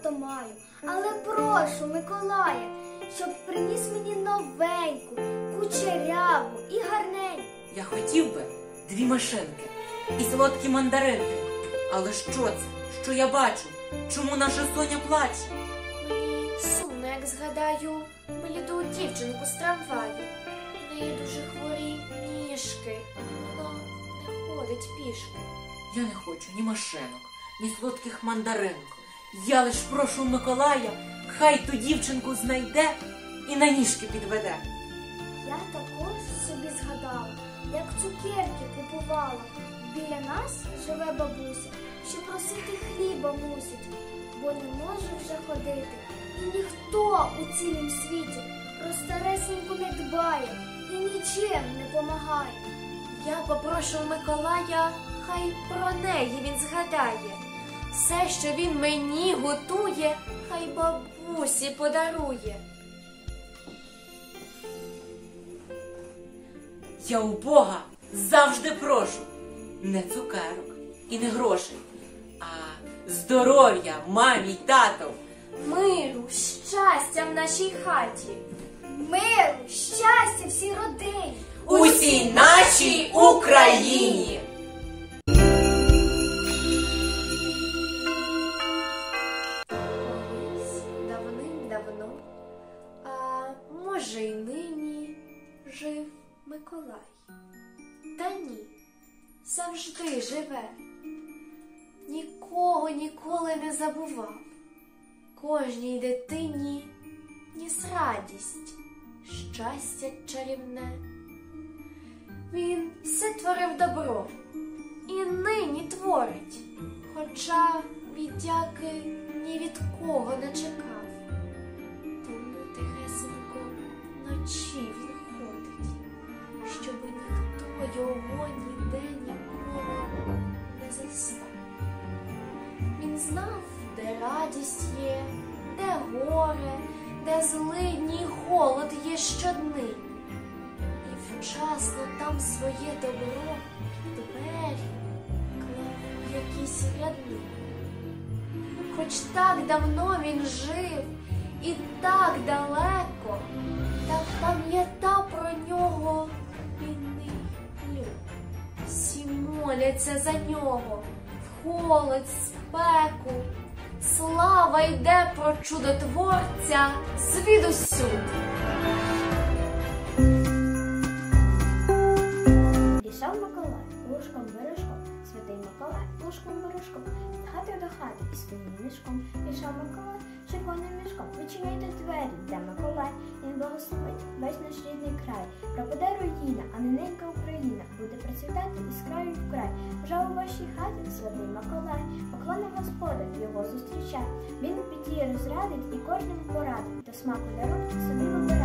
то маю, але прошу Миколая, щоб приніс мені новеньку, кучеряву і гарненьку. Я хотів би 2 машинки і солодкі мандаринки. Але що це? Що я бачу? Чому наша Соня плаче? Мені сумно, як згадаю бліду дівчинку з трамваю. В неї дуже хворі ніжки, вона не ходить пішки. Я не хочу ні машинок, ні солодких мандаринок. Я лиш прошу Миколая, хай ту дівчинку знайде і на ніжки підведе. Я також собі згадала, як цукерки купувала. Біля нас живе бабуся, що просити хліба мусить, бо не може вже ходити. І ніхто у цілім світі про старесеньку не дбає і нічим не помагає. Я попрошу Миколая, хай про неї він згадає. Все, що він мені готує, хай бабусі подарує. Я у Бога завжди прошу не цукерок і не грошей, а здоров'я мамі й тату. Миру, щастя в нашій хаті. Миру, щастя всій родині. Усій нашій Україні! Колись давним-давно, а може й нині, жив Миколай. Та ні, завжди живе, нікого ніколи не забував. Кожній дитині ніс радість, щастя чарівне. Він все творив добро і нині творить, хоча віддяки ні від кого не чекав. Тому тихесенько вночі він ходить, щоби ніхто його ніде ніколи не застав. Він знав, де радість є, де горе, де злидні й холод є щодни. І вчасно там своє добро під двері клав у якісь ряди. Хоч так давно він жив і так далеко, та пам'ятав про нього бідний люд. Всі моляться за нього в холод, спеку. Слава йде про чудотворця звідусюди. Пішов Миколай ложком-бережком, святий Миколай ложком-бережком, з хати до хати із своїм мішком. Пішов Миколай червоним мішком. Відчиняйте двері, де Миколай, він благословить весь наш рідний край. Пропаде руїна, а ненька Україна буде процвітати із краю в край. Вже у вашій хаті святий Миколай, поклоне Господа, його зустрічай. Він у біді розрадить і кожному порадить, до смаку дарунки собі вибирає.